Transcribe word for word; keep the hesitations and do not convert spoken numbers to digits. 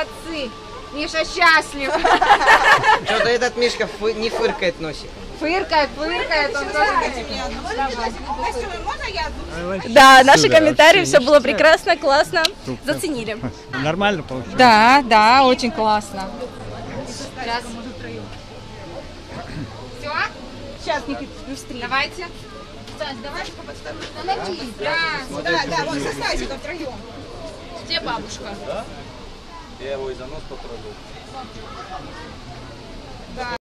молодцы. Миша счастлив. Что-то этот Мишка фы- не фыркает носиком. Фыркает, фыркает, он тоже Да, наши комментарии, все было прекрасно, классно, заценили. Нормально получилось. Да, да, очень классно. Сейчас. Все? Сейчас, Никита, быстрее. Давайте. Сань, давай подставим. Да. Да, да, вот со Стасиком втроем. Где бабушка? Я его и за нос потрогал.